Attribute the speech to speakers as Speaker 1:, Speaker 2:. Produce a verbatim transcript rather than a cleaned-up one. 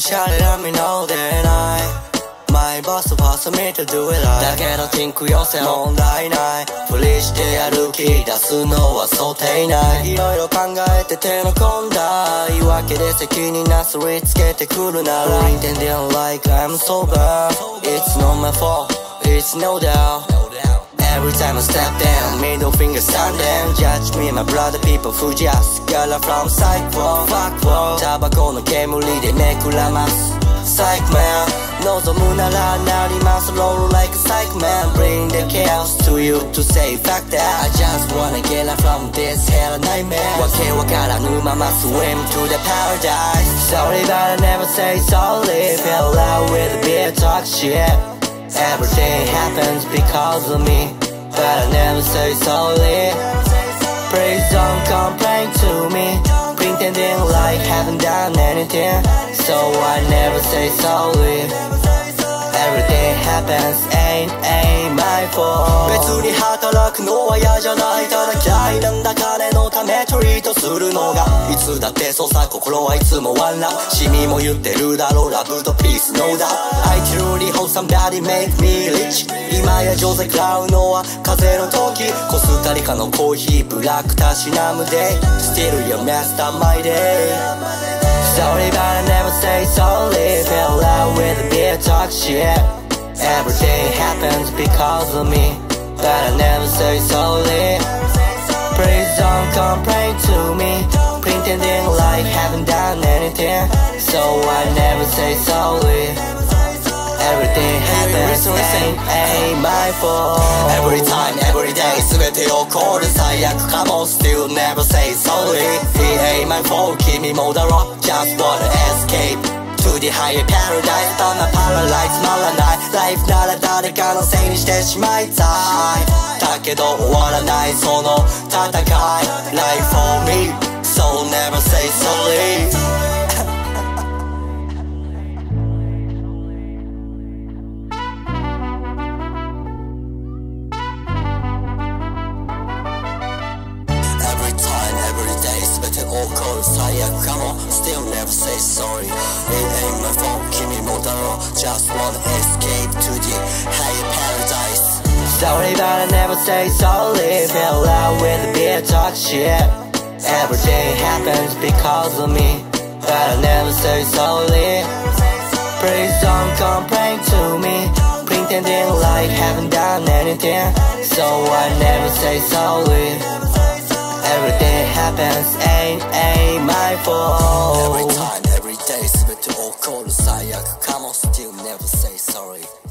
Speaker 1: shouted at me no day night My boss wants me to do it right だけどティンク寄せ問題ないふりして歩き出すのは想定内いろいろ考えて手の込んだ言い訳で責任なすりつけてくるなら Pretending like I'm sober It's not my fault It's no doubt Every time I step down Middle finger standing Judge me my brother people who just got up from psych wall Fuck wall タバコの煙でめくらますPsych man 望むならなります Roll like a psych man Bring the chaos to you to say fuck that I just wanna get out from this hell nightmare わけわからぬまま swim to the paradise Sorry but I never say sorry Fell out with a beer talk shit Everything happens because of me But I never say sorry Please don't complain to me Pretending like haven't done anything So I never say sorry Everything happens ain't ain't my fault 別に働くのは嫌じゃないただ嫌いなんだ金のためトリートするのがいつだってそうさ心はいつもワンラブシミも言ってるだろうラブとピース No doubt I truly hope somebody make me rich 今や上手食らうのは風の時コスタリカのコーヒーブラックたしなむ day Still you messed up my day Sorry but I never say sorry Fell out with a beer talk shit Everything happens because of me But I never say sorry Please don't complain to me Pretending like haven't done anything So I never say sorry Everything happens ain't, ain't my fault Every time, every day 全て起こる最悪かも Still never say sorry It ain't my fault 君もだろ Just wanna escape To the higher paradise そんなパラライズならない Life なら誰かのせいにしてしまいたいだけど終わらないその戦い Life for me So never say sorry最悪かも Still never say sorry It ain't my fault 君もだろ Just wanna escape to the higher paradise Sorry but I never say sorry Fell out with a beer talk shit Everything happens because of me But I never say sorry Please don't complain to me Pretending like haven't done anything So I never say sorry Everything happens ain't, ain't my fault Every time, every day 全て起こる最悪かも Still never say sorry